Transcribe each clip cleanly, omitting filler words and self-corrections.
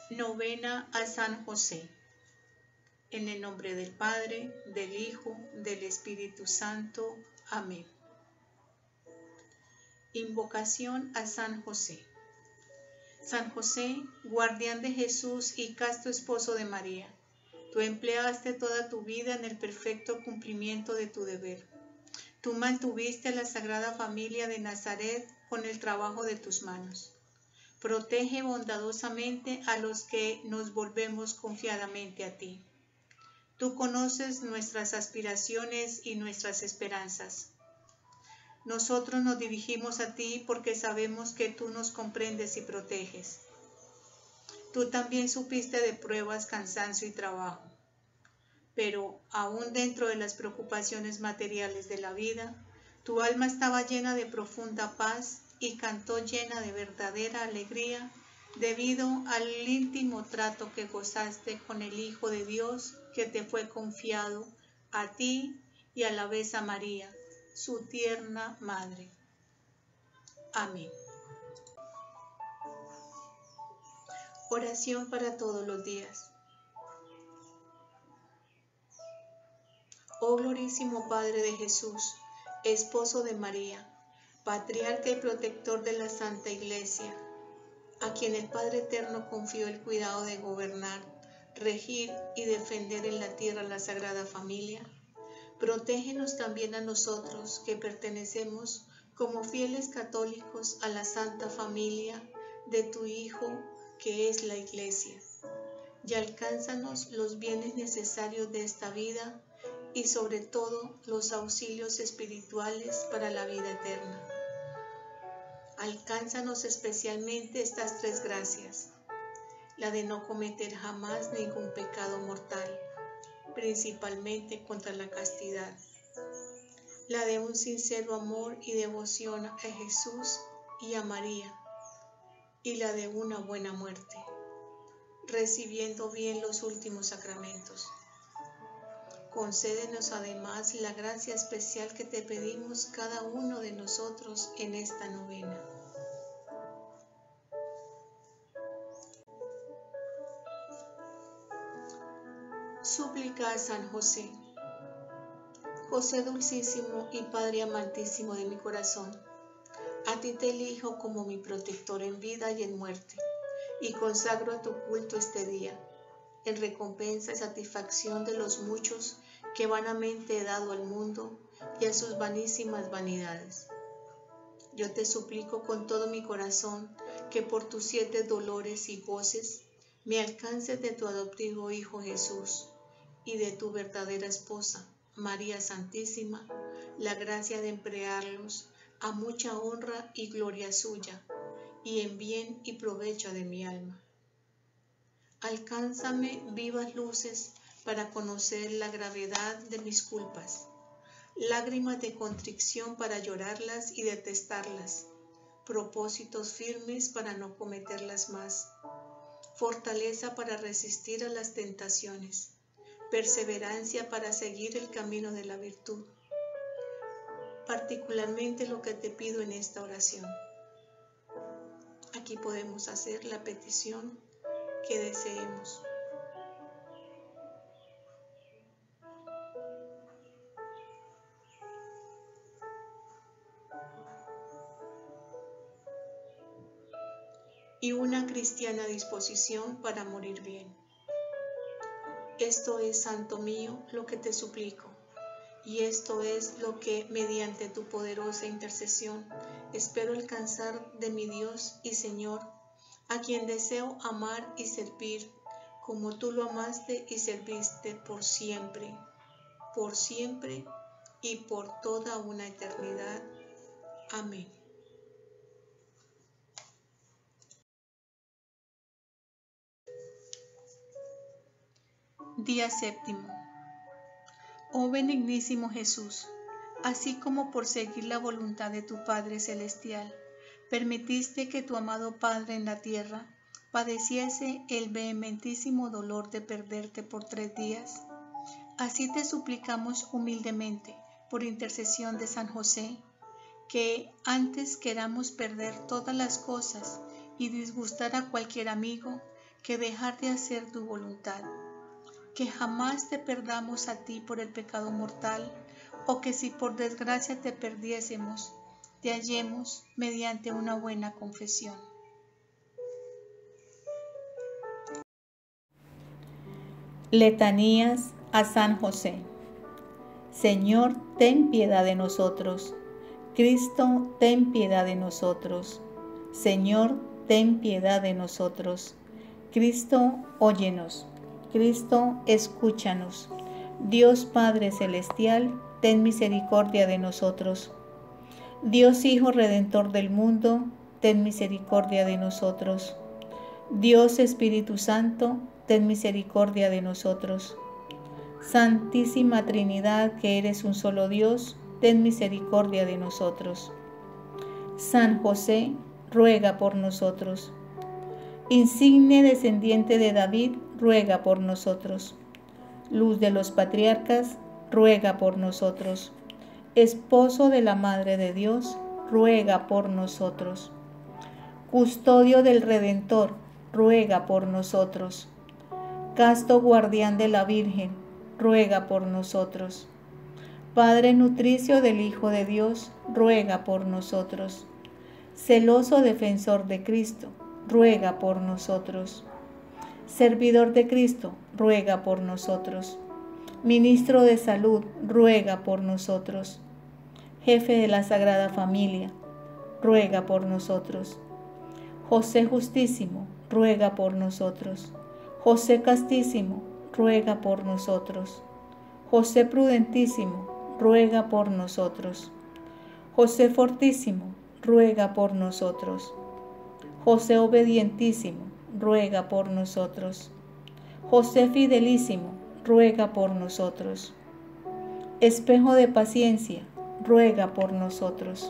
Novena a San José. En el nombre del Padre, del Hijo, del Espíritu Santo. Amén. Invocación a San José. San José, guardián de Jesús y casto esposo de María, tú empleaste toda tu vida en el perfecto cumplimiento de tu deber. Tú mantuviste a la Sagrada Familia de Nazaret con el trabajo de tus manos. Protege bondadosamente a los que nos volvemos confiadamente a ti. Tú conoces nuestras aspiraciones y nuestras esperanzas. Nosotros nos dirigimos a ti porque sabemos que tú nos comprendes y proteges. Tú también supiste de pruebas, cansancio y trabajo. Pero aún dentro de las preocupaciones materiales de la vida, tu alma estaba llena de profunda paz y cantó llena de verdadera alegría debido al íntimo trato que gozaste con el Hijo de Dios que te fue confiado a ti y a la vez a María, su tierna madre. Amén. Oración para todos los días. Oh glorísimo Padre de Jesús, esposo de María, patriarca y protector de la Santa Iglesia, a quien el Padre Eterno confió el cuidado de gobernar, regir y defender en la tierra la Sagrada Familia, protégenos también a nosotros que pertenecemos como fieles católicos a la Santa Familia de tu Hijo, que es la Iglesia, y alcánzanos los bienes necesarios de esta vida y sobre todo los auxilios espirituales para la vida eterna. Alcánzanos especialmente estas tres gracias: la de no cometer jamás ningún pecado mortal, principalmente contra la castidad, la de un sincero amor y devoción a Jesús y a María, y la de una buena muerte, recibiendo bien los últimos sacramentos. Concédenos además la gracia especial que te pedimos cada uno de nosotros en esta novena. Súplica a San José. José dulcísimo y Padre amantísimo de mi corazón, a ti te elijo como mi protector en vida y en muerte, y consagro a tu culto este día, en recompensa y satisfacción de los muchos que vanamente he dado al mundo y a sus vanísimas vanidades. Yo te suplico con todo mi corazón que por tus 7 dolores y goces me alcances de tu adoptivo Hijo Jesús y de tu verdadera esposa, María Santísima, la gracia de emplearlos a mucha honra y gloria suya, y en bien y provecho de mi alma. Alcánzame vivas luces para conocer la gravedad de mis culpas, lágrimas de contrición para llorarlas y detestarlas, propósitos firmes para no cometerlas más, fortaleza para resistir a las tentaciones, perseverancia para seguir el camino de la virtud. Particularmente lo que te pido en esta oración. Aquí podemos hacer la petición que deseemos. Y una cristiana disposición para morir bien. Esto es, Santo mío, lo que te suplico, y esto es lo que, mediante tu poderosa intercesión, espero alcanzar de mi Dios y Señor, a quien deseo amar y servir, como tú lo amaste y serviste por siempre y por toda una eternidad. Amén. Día séptimo. Oh benignísimo Jesús, así como por seguir la voluntad de tu Padre Celestial, permitiste que tu amado Padre en la tierra padeciese el vehementísimo dolor de perderte por 3 días. Así te suplicamos humildemente, por intercesión de San José, que antes queramos perder todas las cosas y disgustar a cualquier amigo, que dejar de hacer tu voluntad, que jamás te perdamos a ti por el pecado mortal, o que si por desgracia te perdiésemos, te hallemos mediante una buena confesión. Letanías a San José. Señor, ten piedad de nosotros. Cristo, ten piedad de nosotros. Señor, ten piedad de nosotros. Cristo, óyenos. Cristo, escúchanos. Dios Padre Celestial, ten misericordia de nosotros. Dios Hijo Redentor del mundo, ten misericordia de nosotros. Dios Espíritu Santo, ten misericordia de nosotros. Santísima Trinidad, que eres un solo Dios, ten misericordia de nosotros. San José, ruega por nosotros. Insigne descendiente de David, ruega por nosotros. Luz de los patriarcas, ruega por nosotros. Esposo de la Madre de Dios, ruega por nosotros. Custodio del Redentor, ruega por nosotros. Casto guardián de la Virgen, ruega por nosotros. Padre nutricio del Hijo de Dios, ruega por nosotros. Celoso defensor de Cristo, ruega por nosotros. Servidor de Cristo, ruega por nosotros. Ministro de Salud, ruega por nosotros. Jefe de la Sagrada Familia, ruega por nosotros. José Justísimo, ruega por nosotros. José Castísimo, ruega por nosotros. José Prudentísimo, ruega por nosotros. José Fortísimo, ruega por nosotros. José Obedientísimo, ruega por nosotros. José Fidelísimo, ruega por nosotros. Espejo de paciencia, ruega por nosotros.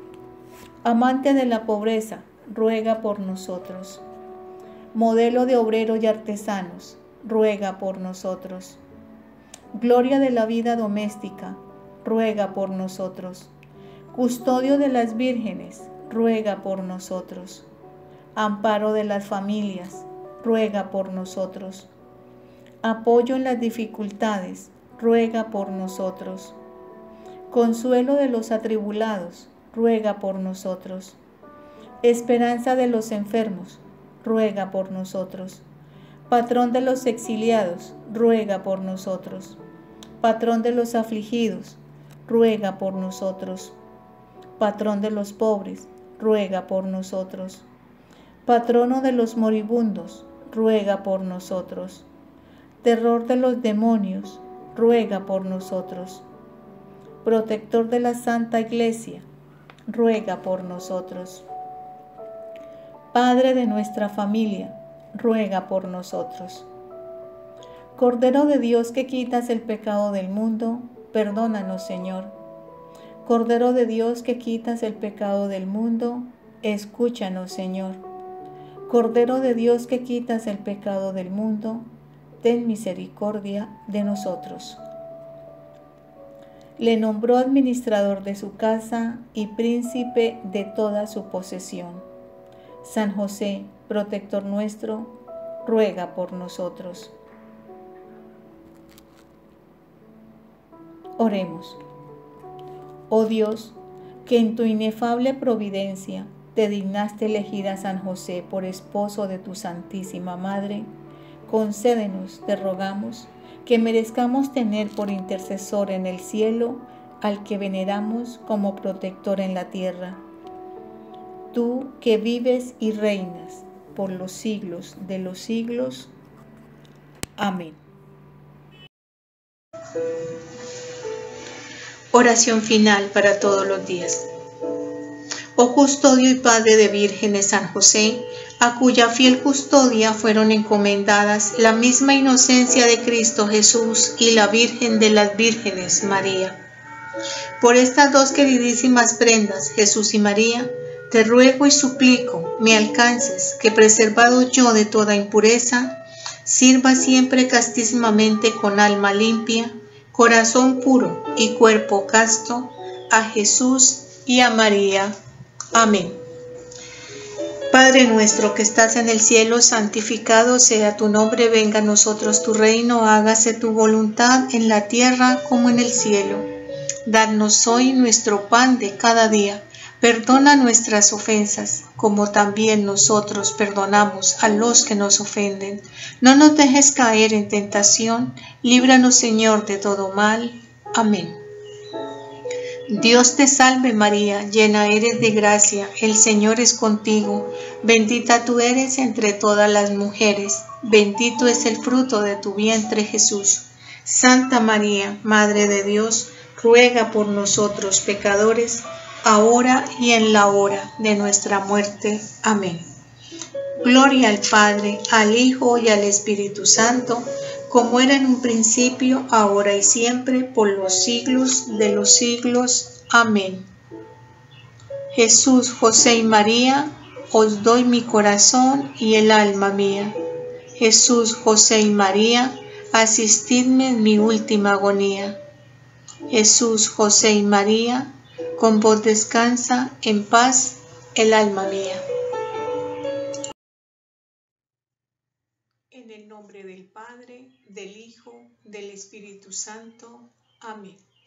Amante de la pobreza, ruega por nosotros. Modelo de obreros y artesanos, ruega por nosotros. Gloria de la vida doméstica, ruega por nosotros. Custodio de las vírgenes, ruega por nosotros. Amparo de las familias, ruega por nosotros. Apoyo en las dificultades, ruega por nosotros. Consuelo de los atribulados, ruega por nosotros. Esperanza de los enfermos, ruega por nosotros. Patrón de los exiliados, ruega por nosotros. Patrón de los afligidos, ruega por nosotros. Patrón de los pobres, ruega por nosotros. Patrono de los moribundos, ruega por nosotros. Terror de los demonios, ruega por nosotros. Protector de la Santa Iglesia, ruega por nosotros. Padre de nuestra familia, ruega por nosotros. Cordero de Dios que quitas el pecado del mundo, perdónanos, Señor. Cordero de Dios que quitas el pecado del mundo, escúchanos, Señor. Cordero de Dios que quitas el pecado del mundo, ten misericordia de nosotros. Le nombró administrador de su casa y príncipe de toda su posesión. San José, protector nuestro, ruega por nosotros. Oremos. Oh Dios, que en tu inefable providencia te dignaste elegir a San José por esposo de tu Santísima Madre, concédenos, te rogamos, que merezcamos tener por intercesor en el cielo al que veneramos como protector en la tierra. Tú que vives y reinas por los siglos de los siglos. Amén. Oración final para todos los días. Oh custodio y padre de vírgenes San José, a cuya fiel custodia fueron encomendadas la misma inocencia de Cristo Jesús y la Virgen de las Vírgenes, María. Por estas dos queridísimas prendas, Jesús y María, te ruego y suplico me alcances, que preservado yo de toda impureza, sirva siempre castísimamente con alma limpia, corazón puro y cuerpo casto, a Jesús y a María. Amén. Padre nuestro que estás en el cielo, santificado sea tu nombre, venga a nosotros tu reino, hágase tu voluntad en la tierra como en el cielo. Danos hoy nuestro pan de cada día. Perdona nuestras ofensas, como también nosotros perdonamos a los que nos ofenden. No nos dejes caer en tentación, líbranos Señor de todo mal. Amén. Dios te salve María, llena eres de gracia, el Señor es contigo, bendita tú eres entre todas las mujeres, bendito es el fruto de tu vientre Jesús. Santa María, Madre de Dios, ruega por nosotros pecadores, ahora y en la hora de nuestra muerte. Amén. Gloria al Padre, al Hijo y al Espíritu Santo, como era en un principio, ahora y siempre, por los siglos de los siglos. Amén. Jesús, José y María, os doy mi corazón y el alma mía. Jesús, José y María, asistidme en mi última agonía. Jesús, José y María, con vos descansa en paz el alma mía. En el nombre del Padre, del Hijo, del Espíritu Santo. Amén.